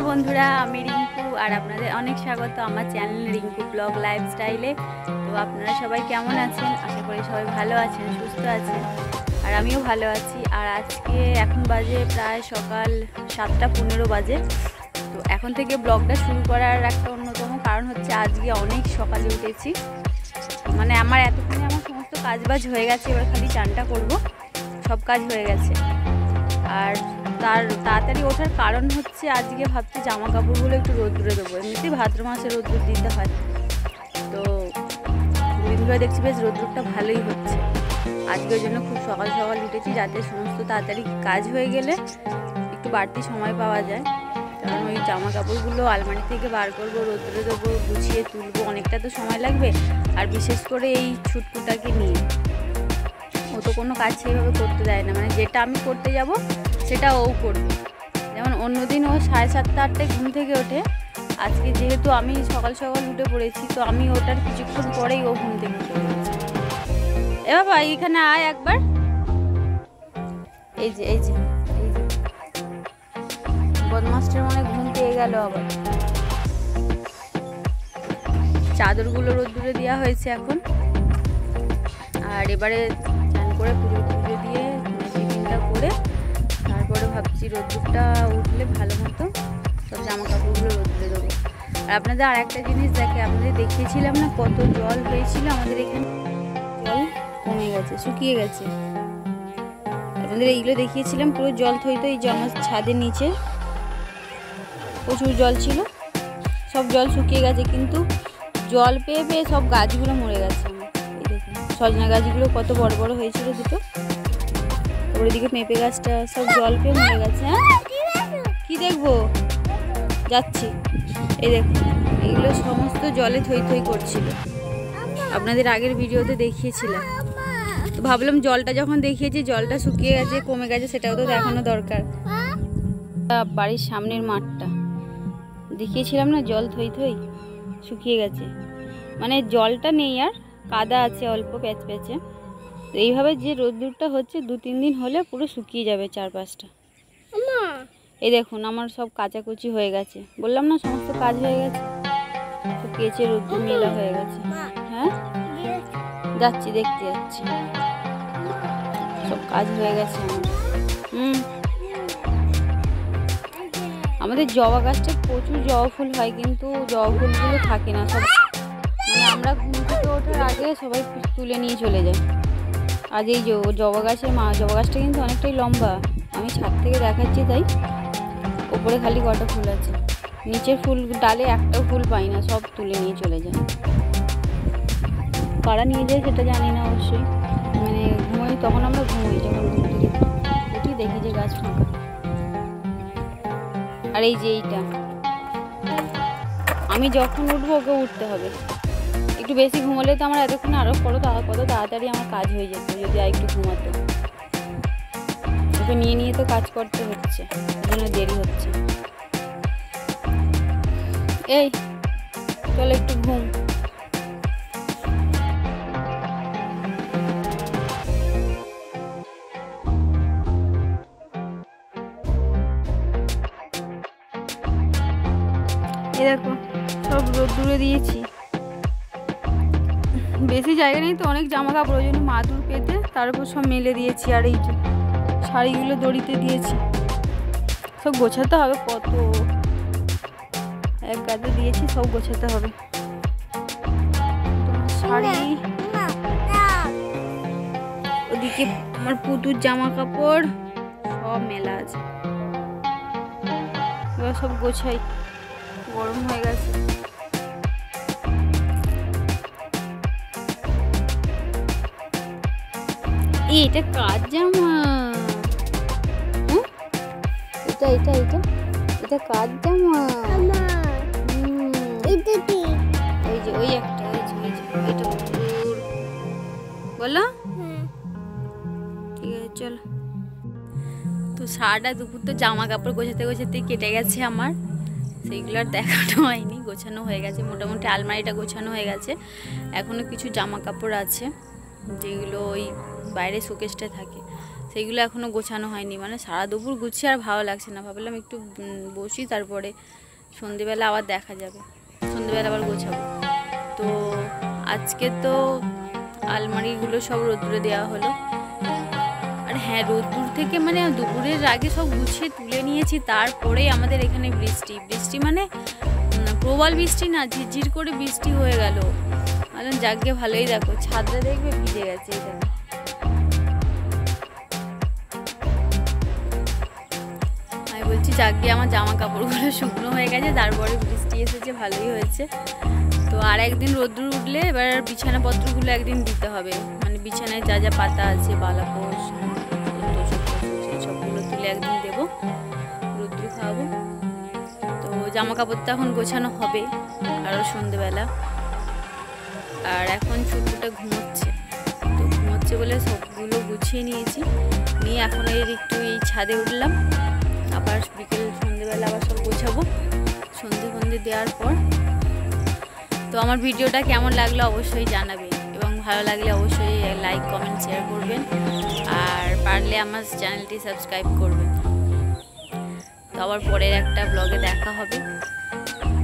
नमस्कार बंधुरा आमी रिंकू और आपनादेर अनेक स्वागत आमार चैनल रिंकू ब्लग लाइफस्टाइले। तो आपनारा सबाई केमन आछेन? आशा करी सबाई भालो आछेन, सुस्थ आछेन और आमिओ भालो आछि। और आजके एखन बाजे प्राय सकाल 7टा 15 बाजे। तो एखन थेके ब्लगटा शुरू करार एकटा अन्यतम कारण हच्छे आजके अनेक सकाले उठेछि, माने आमार एतक्षणे आमार समस्त काजबाज हये गेछे, एबार खाली चानटा करब, सब काज हये गेछे। और ताड़ाताड़ी ओठार कारण हच्छे आजके भाबछि जामा कापड़गुलो एकटु रोद्दुरे देबो, एमनितेई भाद्र मासे रोद्दुर दिते हय। तो दुदिन धरे देखछि बेश रोद्दुरटा भालोई हच्छे। आजके ओइजন্য खूब सकाल सकाल उठेछि जाते समस्त ताड़ाताड़ी काज हये गेले एकटु बाड़ति समय पाওয়া যায়। কারণ ওই জামা কাপড়গুলো আলমারি থেকে বার করব, রোদ্দুরে দেবো, গুছিয়ে তুলবো, অনেকটা তো সময় লাগবে। আর বিশেষ করে এই ছুটকুটাকে নিয়ে ও তো কোনো কাজ সেইভাবে করতে দেয় না, মানে যেটা আমি করতে যাব সেটা ও করবে। যেমন অন্যদিন ও 7:30 8টায় ঘুম থেকে ওঠে, আজকে যেহেতু আমি সকাল সকাল উঠে পড়েছি তো আমি ওটার কিছুক্ষণ পরেই ও ঘুম থেকে উঠে পড়েছে। এ বাবা এইখানে আয় একবার, এই যে এই যে এই যে বদমাস্টার মনে ঘুম পেয়ে গেল আবার। চাদরগুলো রোদ্দুরে দেওয়া হয়েছে এখন। আর এবারে চান করে পুজো টুজো দিয়ে টিফিনটা করে তারপরে ভাবছি রোদ্দুরটা উঠলে ভালো মতো সব জামা কাপড়গুলো রোদ্দুরে দেবো। আর আপনাদের আর একটা জিনিস দেখে, আপনাদের দেখিয়েছিলাম না কত জল হয়েছিল আমাদের এখানে, জল কমে গেছে, শুকিয়ে গেছে। আপনাদের এইগুলো দেখিয়েছিলাম পুরো জল থইতো, এই যে আমার ছাদের নিচে প্রচুর জল ছিল, সব জল শুকিয়ে গেছে। কিন্তু জল পেয়ে পেয়ে সব গাছগুলো মরে গেছে। এই দেখুন সজনা গাছগুলো কত বড় বড় হয়েছিল দুটো, ওর দিকে পেঁপে গাছটা সব জল পেয়ে মরে গেছে। হ্যাঁ কি দেখবো, যাচ্ছি। এই দেখুন এগুলো সমস্ত জলে থই থই করছিল, আপনাদের আগের ভিডিওতে দেখিয়েছিলাম। তো ভাবলাম জলটা যখন দেখিয়েছি জলটা শুকিয়ে গেছে, কমে গেছে, সেটাও তো দেখানো দরকার। বাড়ির সামনের মাঠটা দেখিয়েছিলাম না, জল থই থই শুকিয়ে গেছে, মানে জলটা নেই আর কাদা আছে অল্প প্যাচ প্যাচে। তো এইভাবে যে রোদ্দুরটা হচ্ছে 2-3 দিন হলে পুরো শুকিয়ে যাবে চারপাশটা। এই দেখুন আমার সব কাচাকুচি হয়ে গেছে, বললাম না সমস্ত কাজ হয়ে গেছে, শুকিয়েছে, রোদ্দুর মেলা হয়ে গেছে। হ্যাঁ যাচ্ছি, দেখতে যাচ্ছি, সব কাজ হয়ে গেছে আমার। আমাদের জবা গাছটা প্রচুর জবা ফুল হয়, কিন্তু জবা ফুলগুলো থাকে না সব, মানে আমরা ঘুম থেকে ওঠার আগে সবাই তুলে নিয়ে চলে যায়। আজ এই যে জবা গাছটা কিন্তু অনেকটাই লম্বা, আমি ছাদ থেকে দেখাচ্ছি তাই। ওপরে খালি কটা ফুল আছে, নিচের ফুল ডালে একটাও ফুল পাই না, সব তুলে নিয়ে চলে যায়। কারা নিয়ে যায় সেটা জানি না অবশ্যই, মানে ঘুমোই তখন, আমরা ঘুমোই যখন ঘুম থেকে উঠি দেখি যে গাছ ফাঁকা। আর এই যে এইটা আমি যখন উঠবো ওকে উঠতে হবে, একটু বেশি ঘুমালে তো আমার এতক্ষণ আরও কত তাড়াতাড়ি আমার কাজ হয়ে যেত যদি আর একটু ঘুমাতো। ওকে নিয়ে নিয়ে তো কাজ করতে হচ্ছে, জন্য দেরি হচ্ছে। এই চলো একটু ঘুম। দেখো সব রোদ্দুরে দিয়েছি, বেশি জায়গা নেই তো, অনেক জামা কাপড়, ওই জন্য মাদুর পেতে তার উপর সব মেলে দিয়েছি। আর এই যে শাড়িগুলো দড়িতে দিয়েছি, সব গোছাতে হবে, কত এক গাদে দিয়েছি, সব গোছাতে হবে। শাড়ি ওদিকে আমার পুতুর জামা কাপড় সব মেলা আছে, এবার সব গোছাই, গরম হয়ে গেছে। এটা কার জামা? এটা এটা এটা এটা কার জামা? এই যে ওই একটা, এটা বলো। ঠিক আছে চলো। তো সারাটা দুপুর তো জামা কাপড় গোছাতে গোছাতে কেটে গেছে আমার, সেইগুলো আর দেখানো হয়নি। গোছানো হয়ে গেছে মোটামুটি, আলমারিটা গোছানো হয়ে গেছে। এখনও কিছু জামা কাপড় আছে যেগুলো ওই বাইরে শোকেসটা থাকে, সেইগুলো এখনও গোছানো হয়নি, মানে সারা দুপুর গুছিয়ে আর ভালো লাগছে না, ভাবলাম একটু বসি, তারপরে সন্ধেবেলা আবার দেখা যাবে, সন্ধেবেলা আবার গোছাবো। তো আজকে তো আলমারিগুলো সব রোদ্দুরে দেওয়া হলো। আর হ্যাঁ, রোদ্দুর থেকে মানে দুপুরের আগে সব গুছিয়ে তুলে নিয়েছি, তারপরেই আমাদের এখানে বৃষ্টি মানে প্রবল বৃষ্টি না, ঝিরঝির করে বৃষ্টি হয়ে গেল। মানে যাকে ভালোই, দেখো ছাদটা দেখবে ভিজে গেছে। এই দেখো, আমি বলছি যাকে আমার জামা কাপড়গুলো শুকনো হয়ে গেছে, তারপরে বৃষ্টি এসেছে, ভালোই হয়েছে। তো আর একদিন রোদ্দুর উঠলে এবার বিছানাপত্রগুলো একদিন দিতে হবে, মানে বিছানায় যা যা পাতা আছে, বালাপোষ, সেই সবগুলো তুলে একদিন দেবো, রোদ্দুর খাওয়াবো। তো জামা কাপড়টা এখন গোছানো হবে আরও সন্ধেবেলা। আর এখন ছোট্টটা ঘুমোচ্ছে, তো ঘুমোচ্ছে বলে সবগুলো গুছিয়ে নিয়েছি, নিয়ে এখন একটু এই ছাদে উঠলাম, আবার বিকেল সন্ধেবেলা আবার সব গোছাবো সন্ধে দেওয়ার পর। তো আমার ভিডিওটা কেমন লাগলো অবশ্যই জানাবেন, এবং ভালো লাগলে অবশ্যই লাইক কমেন্ট শেয়ার করবেন, আর পারলে আমার চ্যানেলটি সাবস্ক্রাইব করবেন। তো আবার পরের একটা ব্লগে দেখা হবে।